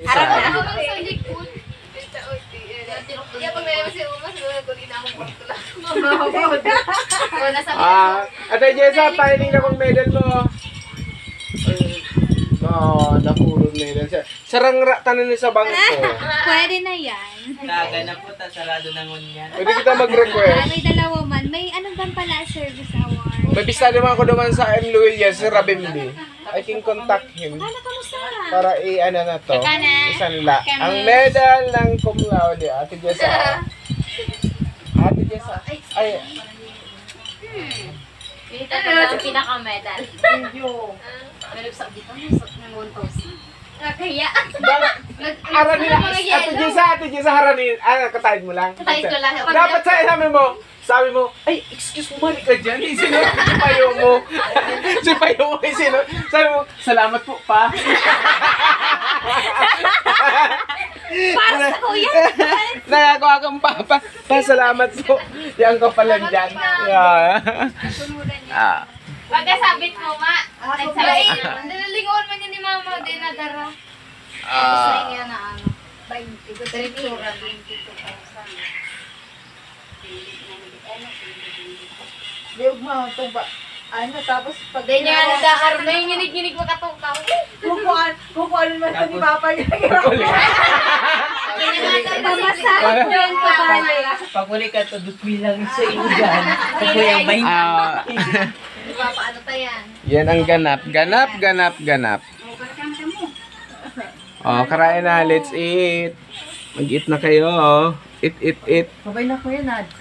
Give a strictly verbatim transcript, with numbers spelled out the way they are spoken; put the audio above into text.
Harap na. Ako lang sa likod. Kaya pag nalaman si Uma, siguro ko rin akong borto lang. Wala sa Ah, Ate Jessa, pahiling na kong medal mo. Oo, oh, napulog medal siya. Sarang tanan niya sa bangko. Pwede na yan. Taga na po, ta sarado na ngun yan. Pwede kita mag-request. May dalawa man. May ano bang pala service award? May bisa naman ako naman sa M. Luillas, si Rabimbi. I can contact him. Ano kamusta? Para i-ano na to. Ika na. Isang la. Ang medal ng cum laude, Ate Jessa. Ate Jessa. Ay, Ito na ang pinaka-medal. Meron sa dito, masok ng one thousand. Kaya, bakit? Aranin, Ate Jessa, Ate Jessa, haranin. Ah, katahid mo lang. Katahid ko lang. Dapat sa sabi mo, sabi mo, ay, excuse mo, mali ka dyan. Sinunod si payo mo. Si payo mo, sinunod. Sabi mo, salamat po pa. Para sa kuya. Nakakuha kang papa. Pa, salamat po. Yan ka pala dyan. Yeah. Ah. Pagkasabit mo, ma. Nagsabit. Nalalingawan man yun ni mama. Di nadara. Ah. Kaya na ano. Tripura. Diog mo, itong ba? Ano, tapos pag... Di niya nagdakar. May nginig-nginig makatukaw. Kukuhan, kukuhan mo ito ni Papa niya. Pamasahe ko yung pabali. Pag uli ka to, dos bilang sa inyo dyan. Pag uli ang bahin. Ah. Di ba, paano tayan? Yan ang ganap. Ganap, ganap, ganap. Oh, karain na. Let's eat. Mag-eat na kayo. Eat, eat, eat. Sabay na ko yan, Nad.